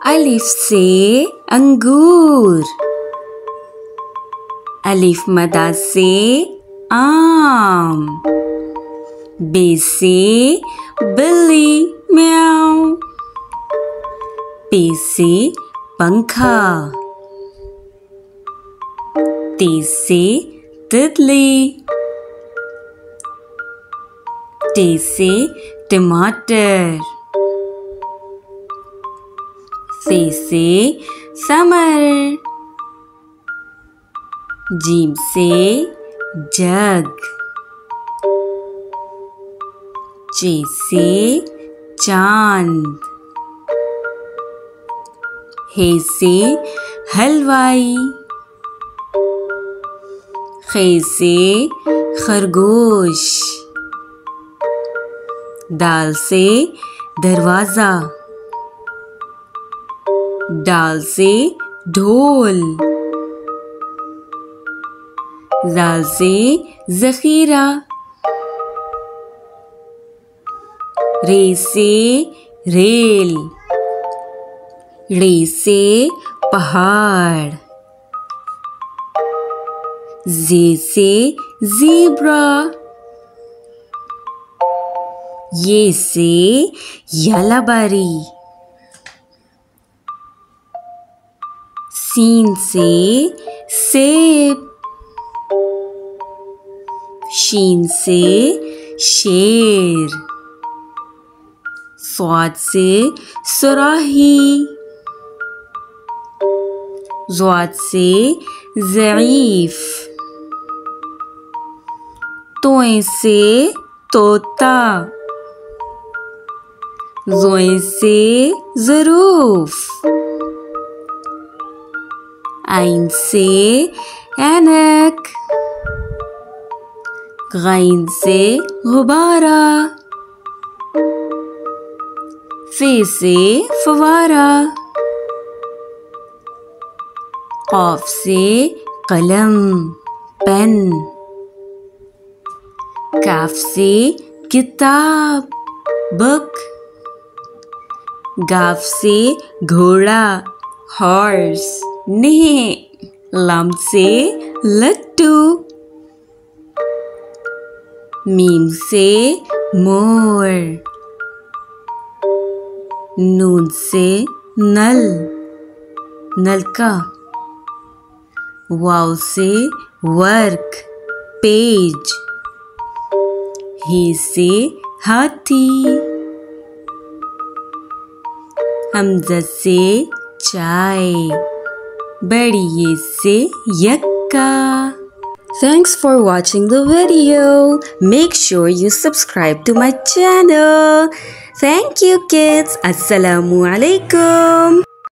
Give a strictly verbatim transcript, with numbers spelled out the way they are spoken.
अलिफ से अंगूर। अलिफ मदा से आम। बे से बिल्ली म्याऊ। पे से पंखा। ते से तितली। टे से टमाटर। से से समर। जीम से जग। चे से चांद। हे से हलवाई। खे से खरगोश। दाल से दरवाजा। डाल से ढोल। जाल से जखीरा। रे से रेल। रे से पहाड़। जे से ज़ेब्रा। ये से यालाबारी। सीन से सेब। शीन से शेर। स्वाद से सुराही। ज़्वाद से ज़ईफ। तोए से तोता। ज़ोए से ज़रूफ। आइन से ऐनक। गैन से गुब्बारा। फे से फवारा। क़ाफ से कलम पेन। काफ से किताब बुक। गाफ से घोड़ा हॉर्स। नहीं, लम से लट्टू। मीम से मोर। नून से नल नलका। वाव से वर्क पेज। ही से हाथी। हमज़ा से चाय। बड़ी ये से यक्का। Thanks for watching the video. Make sure you subscribe to my channel. Thank you kids. Assalamu alaikum.